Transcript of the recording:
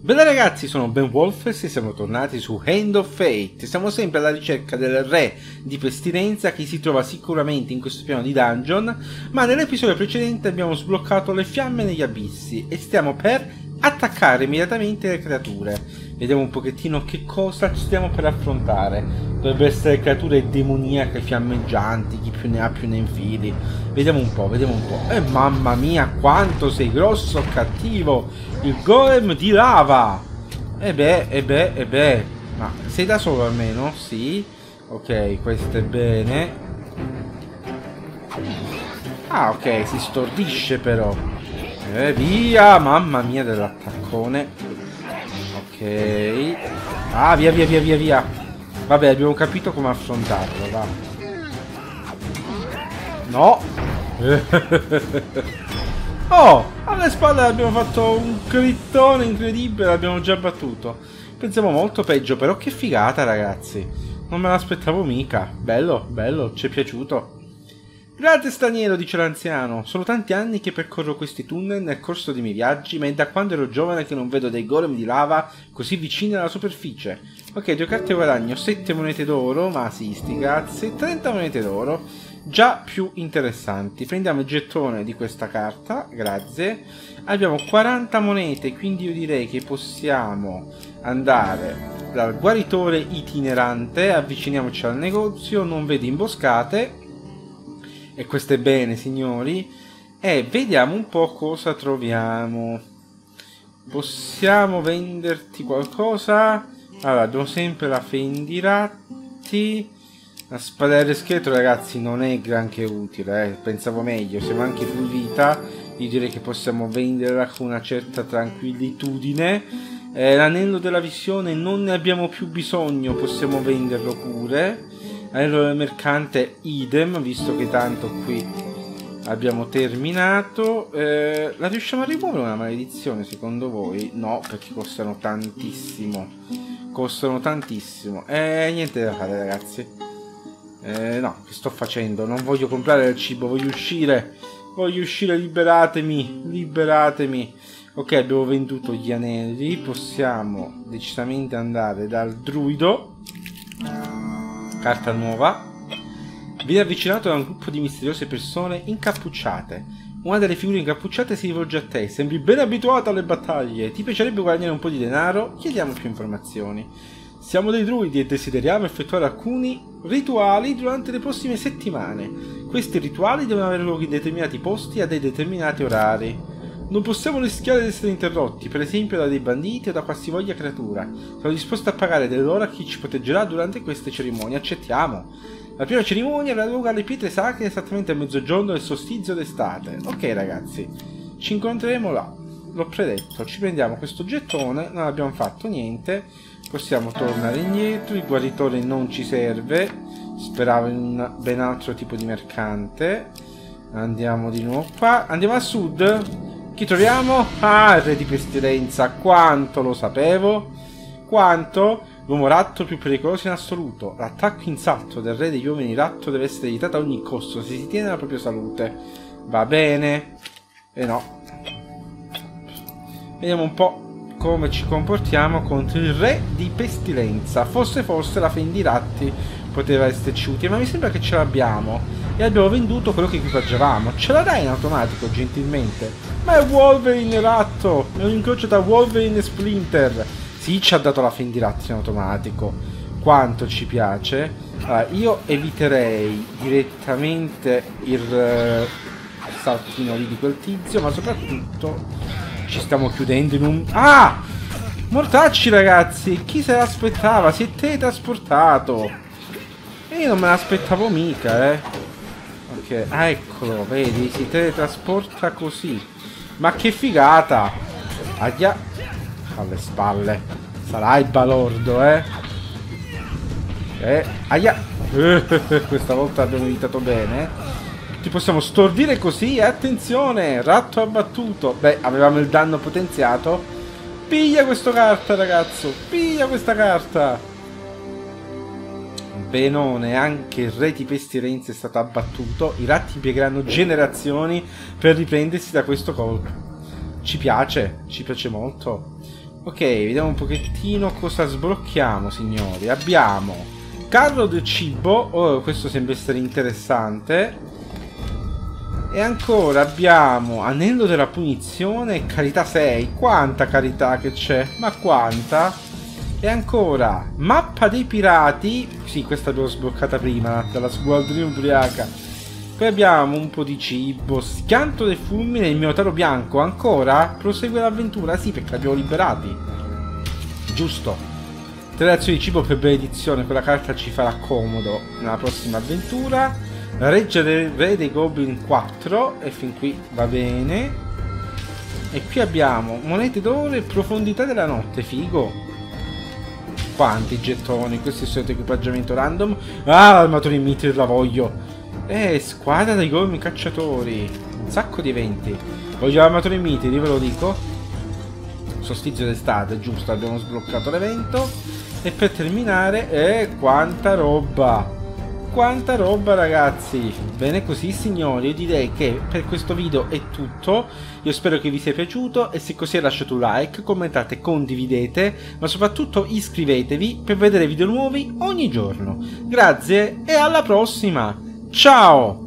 Bella ragazzi, sono Benwolf e siamo tornati su Hand of Fate. Siamo sempre alla ricerca del re di pestilenza che si trova sicuramente in questo piano di dungeon, ma nell'episodio precedente abbiamo sbloccato le fiamme negli abissi e stiamo per attaccare immediatamente le creature. Vediamo un pochettino che cosa stiamo per affrontare. Dovrebbero essere creature demoniache, fiammeggianti, chi più ne ha più ne infili. Vediamo un po', vediamo un po'. Mamma mia, quanto sei grosso, cattivo! Il golem di lava! E beh. Ma sei da solo almeno? Sì. Ok, questo è bene. Ah, ok, si stordisce però. Via! Mamma mia dell'attaccone. Ok. Ah, via. Vabbè, abbiamo capito come affrontarlo, va. No! Oh! Alle spalle abbiamo fatto un crittone incredibile, l'abbiamo già battuto. Pensavo molto peggio, però che figata, ragazzi. Non me l'aspettavo mica. Bello, ci è piaciuto. Grazie straniero, dice l'anziano. Sono tanti anni che percorro questi tunnel nel corso dei miei viaggi, ma è da quando ero giovane che non vedo dei golem di lava così vicini alla superficie. Ok, 2 carte guadagno, 7 monete d'oro, ma sì, sti cazzi, 30 monete d'oro. Già più interessanti. Prendiamo il gettone di questa carta, grazie. Abbiamo 40 monete, quindi io direi che possiamo andare dal guaritore itinerante, avviciniamoci al negozio, non vedo imboscate. E questo è bene, signori. E vediamo un po' cosa troviamo. Possiamo venderti qualcosa? Allora, abbiamo sempre la Fendiratti. La spada del scheletro, ragazzi, non è granché utile, pensavo meglio. Siamo anche full vita. Io direi che possiamo venderla con una certa tranquillitudine. L'anello della visione non ne abbiamo più bisogno, possiamo venderlo pure. L'anello del mercante idem, visto che tanto qui abbiamo terminato. La riusciamo a rimuovere una maledizione secondo voi? No, perché costano tantissimo. Niente da fare, ragazzi. No, che sto facendo? Non voglio comprare il cibo, voglio uscire, liberatemi. Ok, abbiamo venduto gli anelli, possiamo decisamente andare dal druido. Carta nuova. Vieni avvicinato da un gruppo di misteriose persone incappucciate. Una delle figure incappucciate si rivolge a te, sembri ben abituato alle battaglie, ti piacerebbe guadagnare un po' di denaro? Chiediamo più informazioni. Siamo dei druidi e desideriamo effettuare alcuni rituali durante le prossime settimane. Questi rituali devono avere luogo in determinati posti a dei determinati orari. Non possiamo rischiare di essere interrotti, per esempio da dei banditi o da qualsivoglia creatura. Sono disposto a pagare dell'oro a chi ci proteggerà durante queste cerimonie. Accettiamo. La prima cerimonia avrà luogo alle pietre sacre esattamente a mezzogiorno del solstizio d'estate. Ok, ragazzi, ci incontreremo là. L'ho predetto, ci prendiamo questo gettone, non abbiamo fatto niente. Possiamo tornare indietro, il guaritore non ci serve, speravo in un ben altro tipo di mercante. Andiamo di nuovo qua, andiamo a sud. Chi troviamo? Ah, il re di pestilenza, quanto lo sapevo. Quanto? L'uomo ratto più pericoloso in assoluto. L'attacco in salto del re degli uomini ratto deve essere evitato a ogni costo se si tiene la propria salute. Va bene. No. Vediamo un po' come ci comportiamo contro il re di pestilenza. Forse la Fendiratti poteva esserci utile, ma mi sembra che ce l'abbiamo e abbiamo venduto quello che equipaggiavamo. Ce la dai in automatico, gentilmente? Ma è Wolverine ratto, è un incrocio tra Wolverine e Splinter. Sì, ci ha dato la Fendiratti in automatico, quanto ci piace. Allora, io eviterei direttamente il saltino lì di quel tizio, ma soprattutto ci stiamo chiudendo in un... Ah! Mortacci, ragazzi! Chi se l'aspettava? Si è teletrasportato! E io non me l'aspettavo mica, Ok, ah, eccolo, vedi? Si teletrasporta così. Ma che figata! Aia! Alle spalle. Sarà il balordo, Aia! Questa volta abbiamo evitato bene, Ti possiamo stordire così, attenzione, ratto abbattuto. Beh, avevamo il danno potenziato. Piglia questa carta, ragazzo, piglia questa carta. Benone, anche il re di pestilenza è stato abbattuto. I ratti impiegheranno generazioni per riprendersi da questo colpo. Ci piace molto. Ok, vediamo un pochettino cosa sblocchiamo, signori. Abbiamo carro del cibo. Oh, questo sembra essere interessante. E ancora abbiamo anello della punizione e carità 6. Quanta carità che c'è? Ma quanta? E ancora mappa dei pirati. Sì, questa l'abbiamo sbloccata prima dalla squadrina ubriaca. Poi abbiamo un po' di cibo, schianto del fulmine e il minotauro bianco. Ancora? Prosegue l'avventura? Sì, perché l'abbiamo liberati. Giusto. 3 razioni di cibo per benedizione. Quella carta ci farà comodo nella prossima avventura. La reggia del re dei goblin 4. E fin qui va bene. E qui abbiamo monete d'oro e profondità della notte. Figo. Quanti gettoni. Questo è il solito equipaggiamento random. Ah, l'armatura in meter la voglio. Squadra dei goblin cacciatori. Un sacco di eventi. Voglio l'armatura in meter, io ve lo dico. Solstizio d'estate, giusto, abbiamo sbloccato l'evento. E per terminare, quanta roba! Quanta roba, ragazzi! Bene così, signori, io direi che per questo video è tutto. Io spero che vi sia piaciuto e se così è lasciate un like, commentate, condividete, ma soprattutto iscrivetevi per vedere video nuovi ogni giorno. Grazie e alla prossima! Ciao!